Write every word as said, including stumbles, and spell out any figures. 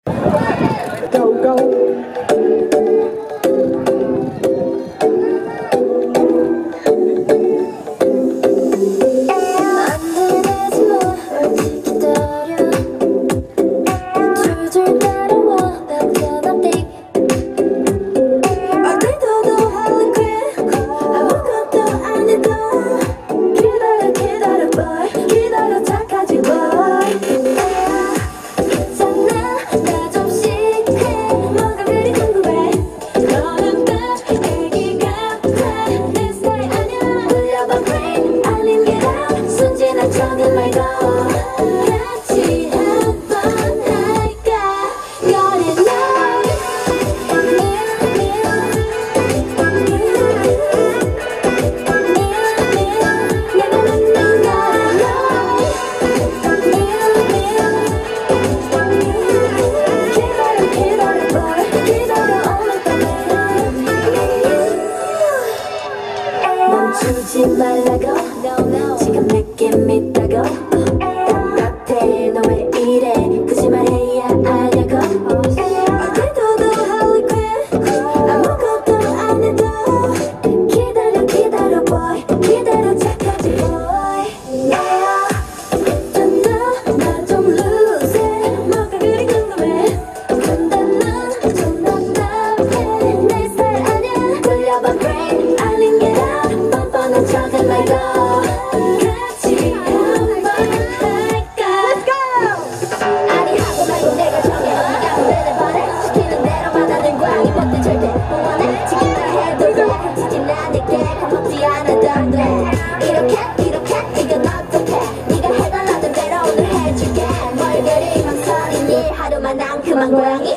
Go, go. 멈추지 말라고 지금 느낌 있다고 똑같아 너 왜 이래 굳이 말해야 하냐고 어디도 너 할리퀸 아무것도 안 해도 기다려 기다려 boy 기다려 착하지 boy 나 좀 lose it 뭐가 그리 궁금해 근데 넌 좀 답답해 내 스타일 아냐 돌려봐 brain 아닌 게 뻔뻔한 척은 말고 같이 한번 할까 Let's go! 아니 하고 말고 내가 정해 네가 노래를 바래 시키는 대로 받아낸 광이 못돼 절대 못 원해 지킨다 해도 돼 훔치지 나 내게 겁먹지 않아도 돼 이렇게 이렇게 이건 어떡해 네가 해달라던 대로 오늘 해줄게 뭘 그리 망설이니 하루만 난 그만 고양이